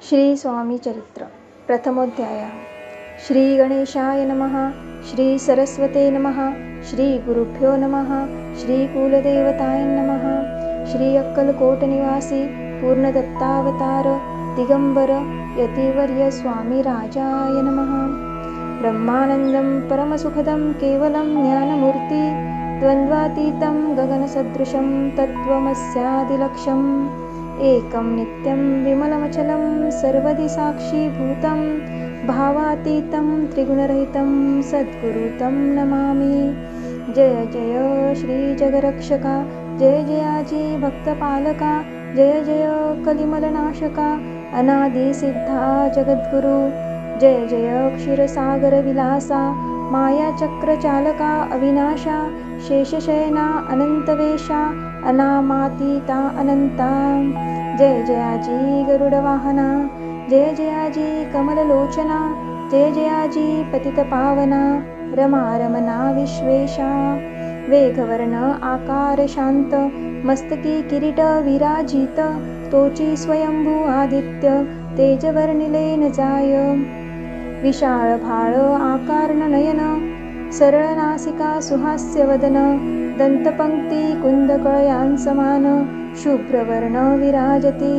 श्री स्वामी चरित्र प्रथमोध्याय। श्री गणेशाय नमः। श्री सरस्वते नमः। श्री गुरुभ्यो नमः। श्री कुलदेवताय नमः। श्री अक्कलकोट निवासी पूर्णदत्तावतार दिगंबर यतिवर्य स्वामी राजाय नमः। ब्रह्मानंदं परमसुखदं केवलं ज्ञानमूर्ति द्वन्द्वातीतं गगनसदृशं तत्त्वमस्यादिलक्ष्यम् एकं नित्यं विमलमचलं सर्वदि साक्षीभूतं भावातीतं त्रिगुणरहितं सद्गुरुतं नमामि। जय जय श्री जगरक्षका, जय जयाजी भक्तपालका, जय जय कलिमलनाशका, अनादिसिद्धा जगद्गुरु, जय जय क्षीरसागर विलासा, मायाचक्रचालका अविनाशा, शेषशयना अनंतवेशा, अनामातीता अनंता, जय जयाजी गरुडवाहना, जय जयाजी कमललोचना, जय जयाजी पतितपावना, रमा रमना विश्वेशा, वेगवर्ण आकार शांत, मस्तकी किरीट विराजित, तोची स्वयंभू आदित्य तेजवर्णिले न जाय, विशाळ भाळ आकारण नयन, सरळ नासिका सुहास्यवदन, दंतपंक्ती कुंदकळयांसमान, शुभ्रवर्ण विराजती,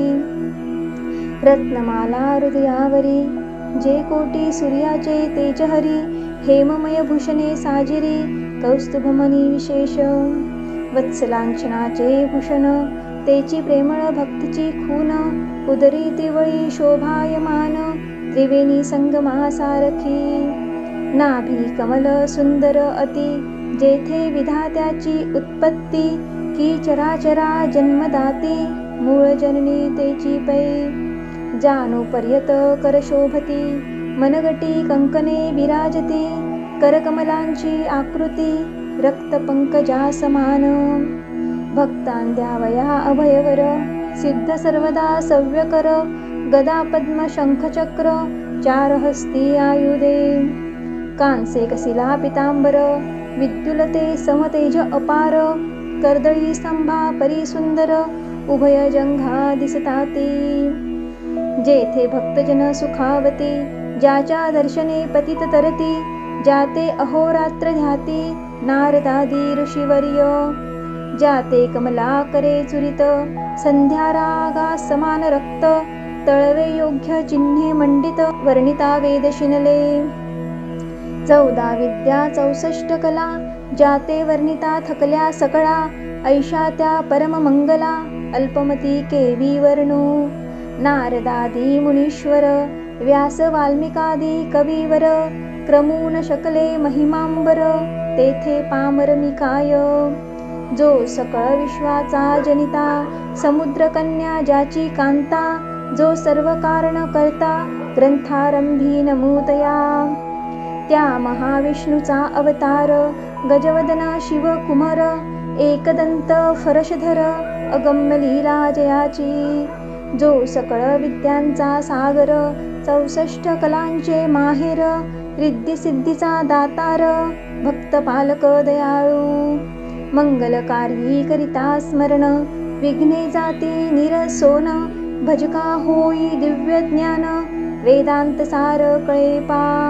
रत्नमाला हृदयावरी, जे कोटी सूर्याचे तेजहरी, हेममय भूषणे साजिरी, कौस्तुभमणी विशेष, वत्सलांछनाचे भूषण, तेची प्रेमळ भक्तीची खून, उदरी तिवळी शोभायमान, त्रिवेणी संगमासारखी, नाभी कमल सुंदर अति, जेथे विधात्याची उत्पत्ती, की चराचरा जन्मदाती, मूळ जननी तेची पै, जानुपर्यत करशोभती, मनगटी कंकणे विराजती, करकमलांची आकृती, रक्तपंकजा समान, भक्तांद्यावया अभयवर, सिद्ध सर्वदा सव्यकर, गदा पद्म शंखचक्र, चार हस्ती आयुधे, कांसे कसिला पितांबर, विद्युलते समतेज अपार, कर्दळी स्तंभा परिसुंदर, उभय जंघा दिसताती, जेथे भक्तजन सुखावती, ज्याच्या दर्शने पतित तरती, जाते अहोरात्र ध्याती नारदादी ऋषीवर्य, जाते कमला करे चुरित, संध्यारागा समान रक्त, तळवे योग्य चिन्हे मंडित, वर्णिता वेदशिनले, 14 विद्या 64 कला, जाते वर्णिता थकल्या सकळा, ऐशा त्या परम मंगला, अल्पमती केवी वर्णू, नारदादी मुनीश्वर, व्यास वाल्मिकादी कवीवर, क्रमून शकले महिमांबर, तेथे पामर मिकाय, जो सकळ विश्वाचा जनिता, समुद्रकन्या ज्याची कांता, जो सर्व कारण करता, ग्रंथारंभी नमूतया, त्या महाविष्णूचा अवतार, गजवदन शिव कुमार, एकदंत फरशधर, अगम्य लीला जयाची, जो सकळ विद्यांचा सागर, 64 कलांचे माहेर, रिद्धी-सिद्धीचा दातार, भक्तपालक दयाळू, मंगलकारी करिता स्मरण, विघ्ने जाती निरसोन, भजका होई दिव्य ज्ञान, वेदांत सार कळे पा,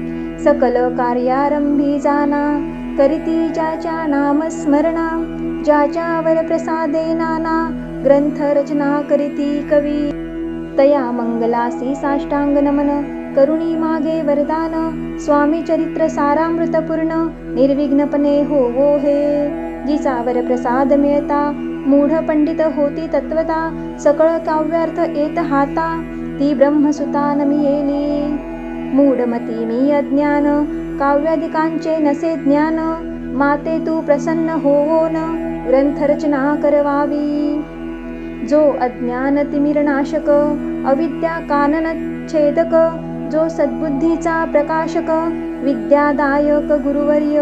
सकल कार्यारंभी जाना, करीती ज्याच्या नामस्मरणा, ज्याच्यावर प्रसादे नाना, ग्रंथ रचना करीती कवी, तया मंगलासी साष्टांग नमन, करुणी मागे वरदान, स्वामी चरित्र सारामृतपूर्ण, निर्विघ्नपणे होवो हे, जिचावर प्रसाद मिळता, मूढ पंडित होती तत्वता, सकळ काव्यार्थ येत हाता, ती ब्रह्मसुता नमियेली, मूढमती मी अज्ञान, काव्यादिकांचे नसे ज्ञान, माते तू प्रसन्न होवोन, ग्रंथरचना करवावी, जो अज्ञान तिमिरनाशक, अविद्या कानन छेदक, जो सद्बुद्धीचा प्रकाशक, विद्यादायक गुरुवर्य,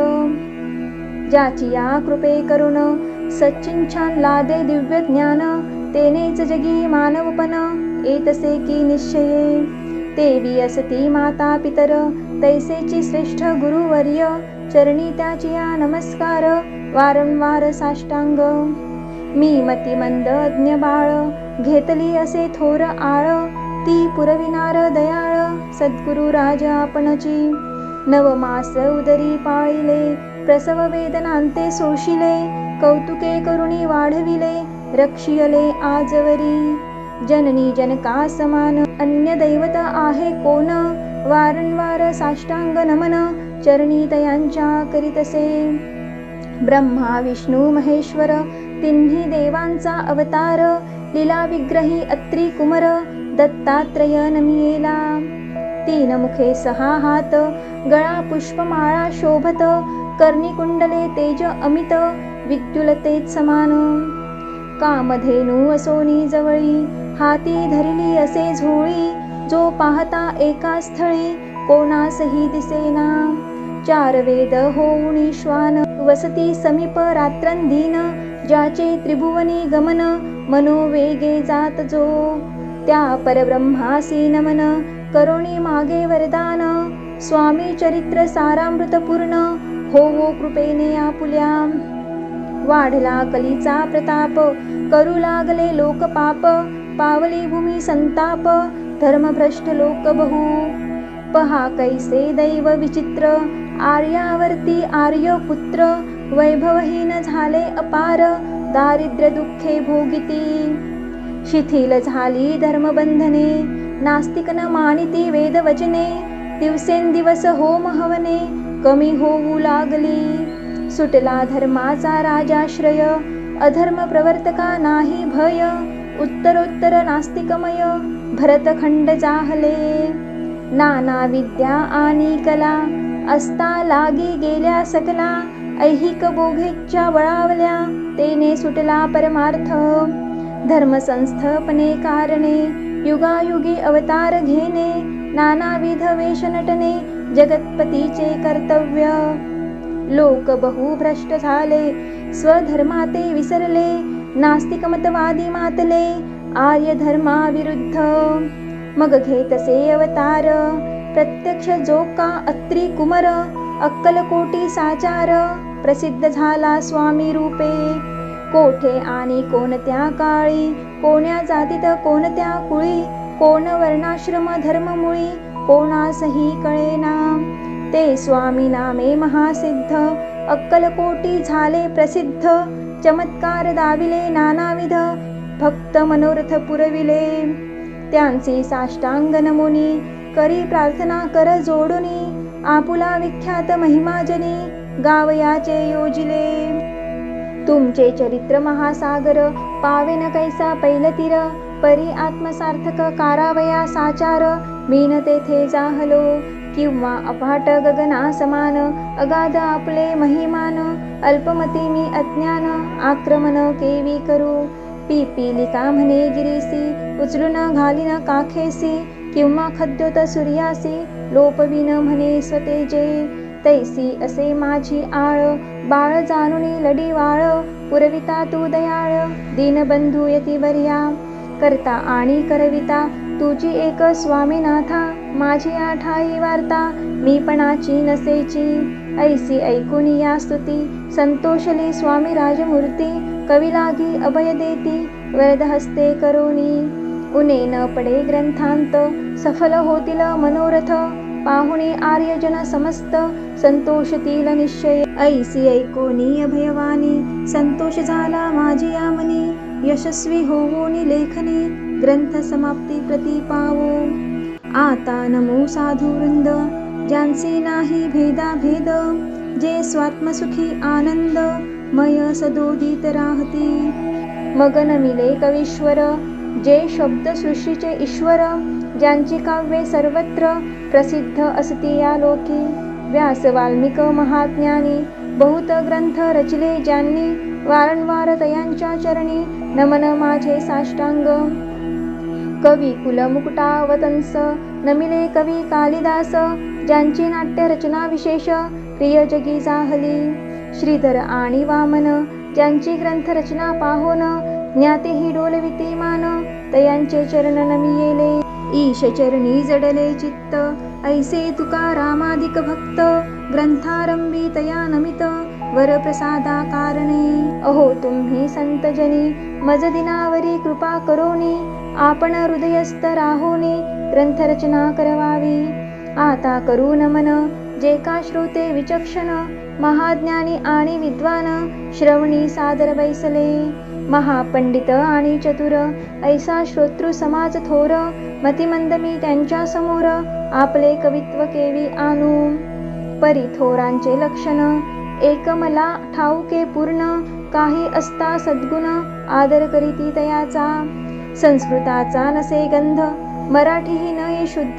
ज्याची या कृपे करुण, सच्चिंछान लादे दिव्य ज्ञान, तेनेच जगी मानवपण, येतसे की निश्चये, तेवी असती माता पितर, तैसेची श्रेष्ठ गुरुवर्य, चरणी त्याची या नमस्कार, वारंवार साष्टांग, मी मतिमंद अज्ञ बाळ, घेतली असे थोर आळ, ती पुरविनार दयाळ सद्गुरु राजा आपणची. नवमास उदरी पाळिले प्रसव वेदनांते सोशिले. कौतुके करुणी वाढविले रक्षियले आजवरी. जननी जनका समान अन्य दैवत आहे कोण. वारंवार साष्टांग नमन चरणी तयांच्या करीतसे. ब्रह्मा विष्णू महेश्वर तिन्ही देवांचा अवतार. लीला विग्रही अत्री कुमर दत्तात्रय नमियेला. 3 मुखे 6 हात गळा पुष्पमाळा शोभत. कर्णी कुंडले तेज अमित विद्युलतेत समान. कामधेनू असोनी जवळी हाती धरिली असे झोळी. जो पाहता एका स्थळी कोणासही दिसेना. 4 वेद होऊनी श्वान वसती समीप रात्रंदीन. ज्याचे त्रिभुवनी गमन मनोवेगे जात जो. त्या परब्रह्मासी नमन करोणी मागे वरदान. स्वामी चरित्र सारामृतपूर्ण होवो कृपेने आपुल्या. वाढला कलीचा प्रताप करू लागले लोकपाप. पावली भूमी संताप धर्मभ्रष्ट लोक बहु. पहा कैसे दैव विचित्र आर्यावर्ती आर्यपुत्र. वैभवहीन झाले अपार दारिद्र्य दुःखे भोगिती. शिथिल झाली धर्मबंधने नास्तिक न मानिती वेदवचने. दिवसेंदिवस होम हवने कमी होऊ लागली. सुटला धर्माचा राजाश्रय अधर्म प्रवर्तका नाही भय. उत्तरोत्तर नास्तिकमय भरतखंड जाहले. नाना विद्या आणि कला असता लागी गेल्या सकला. ऐहिक बोघेच्या बळावल्या तेने सुटला परमार्थ. धर्मसंस्थपणे कारणे युगायुगी अवतार घेणे. नानाविध वेश नटने जगतपतीचे कर्तव्य. लोक बहु भ्रष्ट झाले स्वधर्माते विसरले. नास्तिक मतवादी मातले आर्य धर्माविरुद्ध. मग घेतसे अवतार प्रत्यक्ष जो का अत्री कुमर. अक्कलकोटी साचार प्रसिद्ध झाला स्वामी रूपे. कोठे आणि कोणत्या काळी कोण्या जातीत कोणत्या कुळी. कोण वर्णाश्रम धर्ममुळी कोणासही कळेना. ते स्वामी नामे महासिद्ध अक्कलकोटी झाले प्रसिद्ध. चमत्कार दाविले नानाविध भक्त मनोरथ पुरविले. त्यांची साष्टांग नमुनी करी प्रार्थना कर जोडुनी. आपुला विख्यात महिमाजनी गावयाचे योजिले. तुमचे चरित्र महासागर पावेन कैसा पैलतीर. परी आत्मसार्थक कारावया साचार. मीन तेथे जाहलो किंवा अपाट गगना समान. अगाध आपले महिमान अल्पमती मी अज्ञान. आक्रमण केवी करू पिपीलिका म्हणे गिरीसी. उचलून घालीन काखेसी किंवा खद्योत सूर्यासी. लोपविन म्हणे स्वतेजे तैसी असे माझी आळ. बाळ जाणुनी लढी वाळ पुरविता तू दयाळ. दीनबंधू यतिवर्या करता आणि करविता तुझी एक स्वामीनाथा. माझी आठाई वार्ता मीपणाची नसेची. ऐसी ऐकून या स्तुती संतोषली स्वामी राजमूर्ती. कवी लागी अभय देती वरद हस्ते करोनी. उने न पडे ग्रंथांत सफल होतील मनोरथ. पाहुणे आर्यजन समस्त संतोषतील निश्चय. ऐसी ऐकोनी अभयवाणी संतोष झाला माझी यामनी. यशस्वी होवोनी लेखनी ग्रंथ समाप्ती प्रती पावो. आता नमो साधुवृंद ज्यांचे नाही भेदाभेद. जे स्वात्मसुखी आनंद मय सदोदित राहती. मग नमिले कवीश्वर जे शब्द सृष्टीचे ईश्वर. ज्यांची काव्ये सर्वत्र प्रसिद्ध असती या लोकी. व्यास वाल्मिक महाज्ञानी बहुत ग्रंथ रचले ज्यांनी. वारंवार तयांच्या चरणी नमन माझे साष्टांग. कवी कुल मुकुटावतंस नमिले कवी कालिदास. ज्यांची नाट्य रचना विशेष प्रिय जगी जाहली. श्रीधर आणि वामन ज्यांची ग्रंथ रचना पाहोन. ज्ञातेही डोलविती मान तयांचे चरण नमियेले. ईश चरणी जडले चित्त ऐसे तुकारामादिक भक्त. ग्रंथारंभी तया नमित वर प्रसादा कारणे. अहो तुम्ही संतजनी मज दिनावरी कृपा करोनी. आपण हृदयस्थ राहोनी ग्रंथरचना करवावी. आता करू नमन जे का श्रोते विचक्षण, महाज्ञानी आणि विद्वान श्रवणी सादर बैसले. महापंडित आणि चतुर ऐसा श्रोतृ समाज थोर, मतिमंद मी त्यांच्या समोर आपले कवित्व केवी आणू. परी थोरांचे लक्षण एक मला ठाऊके पूर्ण, काही असता सद्गुण आदर करीती तयाचा. संस्कृताचा नसे गंध, मराठीही नये शुद्ध,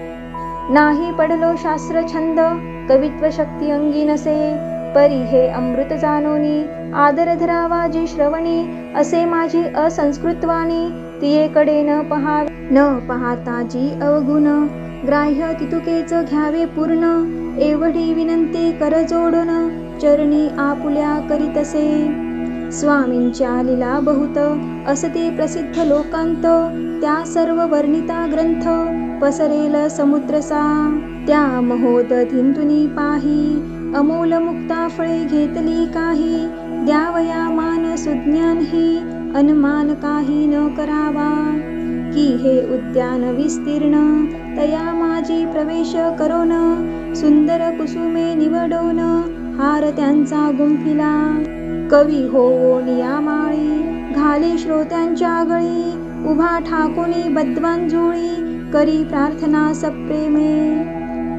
नाही पडलो शास्त्र छंद, कवित्व शक्ती अंगी नसे. परी हे अमृत जानोनी आदर धरावा जी श्रवणी, असे माझी असंस्कृतवाणी तियेकडे न पाहता जी अवगुण, ग्राह्य तितुकेच घ्यावे पूर्ण. एवढी विनंती कर जोडून चरणी आपुल्या करीतसे. स्वामींच्या लीला बहुत असते प्रसिद्ध लोकांत, त्या सर्व वर्णिता ग्रंथ पसरेल समुद्रसा. त्या महोदधींतुनी पाही अमोल मुक्ता फळे घेतली काही, द्यावया मान सुज्ञान ही अनुमान काही न करावा. की हे उद्यान विस्तीर्ण तया माझी प्रवेश करोन, सुंदर कुसुमे निवडोन हार त्यांचा गुंफिला. कवी होवो नियामाळी घाले श्रोत्यांच्या गळी, उभा ठाकुनी बद्वान जुळी करी प्रार्थना सप्रेमे.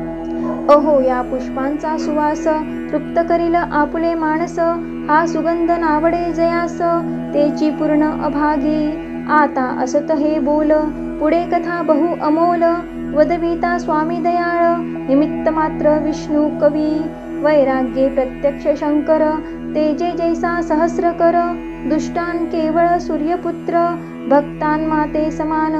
अहो या पुष्पांचा सुवास तृप्त करील आपुले मानस, हा सुगंध नावडे जयास तेची पूर्ण अभागी. आता असत हे बोल पुढे कथा बहु अमोल, वदविता स्वामी दयाळ निमित्त मात्र विष्णू कवी. वैराग्ये प्रत्यक्ष शंकर तेजे जैसा सहस्र कर, दुष्टान केवळ सूर्यपुत्र भक्तान माते समान.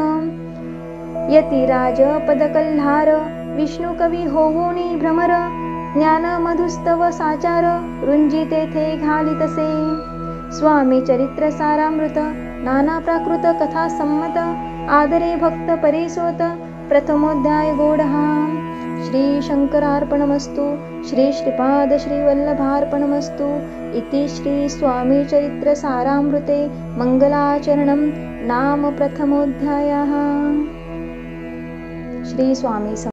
यतिराज पदकल्हार विष्णू कवी होवोनी भ्रमर, ज्ञान मधुस्तव साचार रुंजी तेथे घालितसे. स्वामी चरित्र सारामृत नाना प्राकृत कथा संमत, आदरे भक्त परिसोत प्रथमोध्याय गोडहा. श्री शंकरार्पणमस्तु. श्री श्रीपाद श्री वल्लभार्पणमस्तु. इति श्री स्वामी चरित्र सारामृते मंगलाचरणं नाम प्रथमोध्यायः. श्री स्वामी